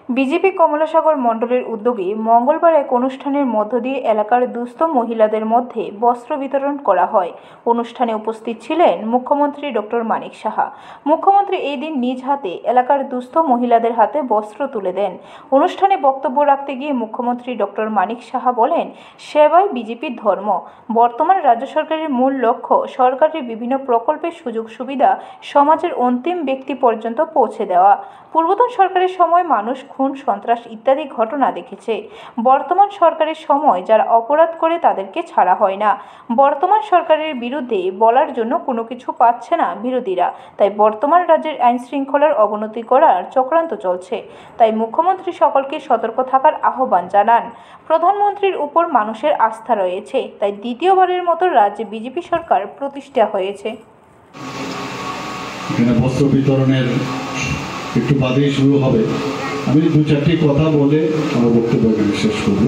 BJP Kamalasagar মণ্ডলের উদ্যোগে মঙ্গলবার এক অনুষ্ঠানের মধ্য দিয়ে এলাকার দুস্থ মহিলাদের মধ্যে বস্ত্র বিতরণ করা হয়। অনুষ্ঠানে উপস্থিত ছিলেন মুখ্যমন্ত্রী ডক্টর মানিক সাহা। মুখ্যমন্ত্রী এই দিন নিজ হাতে এলাকার দুস্থ মহিলাদের হাতে বস্ত্র তুলে দেন। অনুষ্ঠানে বক্তব্য রাখতে গিয়ে মুখ্যমন্ত্রী ডক্টর মানিক সাহা বলেন, সেবাই বিজেপির ধর্ম। বর্তমান রাজ্য সরকারের মূল লক্ষ্য সরকারের বিভিন্ন প্রকল্পের সুযোগ সুবিধা সমাজের অন্তিম ব্যক্তি পর্যন্ত পৌঁছে দেওয়া। পূর্বতন সরকারের সময় মানুষ খুন, সন্ত্রাস ইত্যাদি ঘটনা দেখেছে। বর্তমান সরকারের সময় যারা অপরাধ করে তাদেরকে ছাড়া হয় না। বর্তমান সরকারের বিরুদ্ধে বলার জন্য কোনো কিছু পাচ্ছে না বিরোধীরা। তাই বর্তমান রাজ্যের আইন শৃঙ্খলার অবনতি করার চক্রান্ত চলছে। তাই মুখ্যমন্ত্রী সকলকে সতর্ক থাকার আহ্বান জানান। প্রধানমন্ত্রীর উপর মানুষের আস্থা রয়েছে, তাই দ্বিতীয়বারের মতো রাজ্যে বিজেপি সরকার প্রতিষ্ঠা হয়েছে। বস্ত্র বিতরণের একটু বাদেই শুরু হবে। আমি দু চারটি কথা বলে আমার বক্তব্য শেষ করব।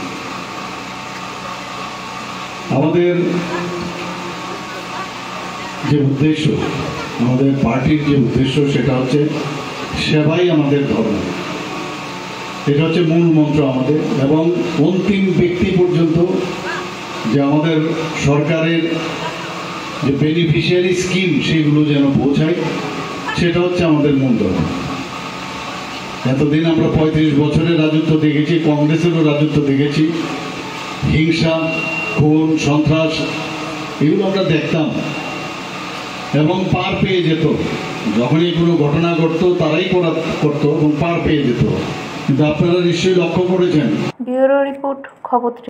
আমাদের যে উদ্দেশ্য, আমাদের পার্টির যে উদ্দেশ্য, সেটা হচ্ছে সেবাই আমাদের ধর্ম। এটা হচ্ছে মূল মন্ত্র আমাদের, এবং অন্তিম ব্যক্তি পর্যন্ত যে আমাদের সরকারের যে বেনিফিশিয়ারি স্কিম সেগুলো যেন পৌঁছায়, সেটা হচ্ছে আমাদের মূল ধর্ম। এতদিন আমরা 35 বছরের রাজত্ব দেখেছি, কংগ্রেসেরও রাজত্ব দেখেছি। হিংসা, খুন, সন্ত্রাস এগুলো আমরা দেখতাম এবং পার পেয়ে যেত। যখনই কোনো ঘটনা ঘটতো তারাই করতো এবং পার পেয়ে যেত। কিন্তু আপনারা নিশ্চয়ই লক্ষ্য করেছেন। ব্যুরো রিপোর্ট, খবর।